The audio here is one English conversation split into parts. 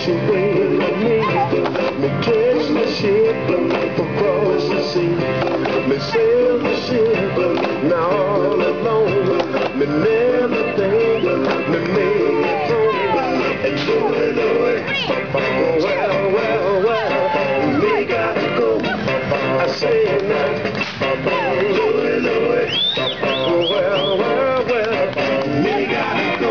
she waiting for me. Me catch the ship across the sea. Me sail the ship now all alone. Me never think me make it home. And Louie, well, me gotta go. I say now, Louie, well, me gotta go.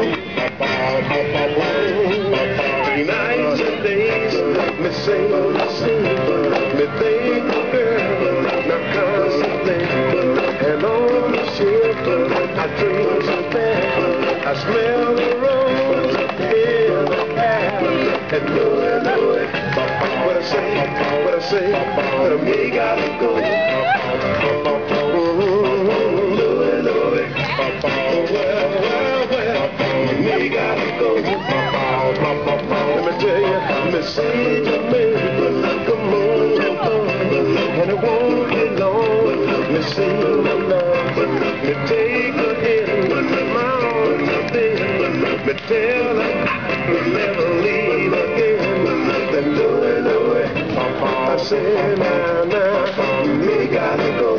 3 nights and days, me sing, me think of girl, now constantly. And on the ship, I dream so bad, I smell the rose in the air. And Louie, what I say, me gotta go. Louie, well, me gotta go. Let me tell you, me see Jamaica, come on, and it won't be long. Me see my love, me take her in my arms again. Me tell her we'll never leave again. Then Louie, I say now, me gotta go.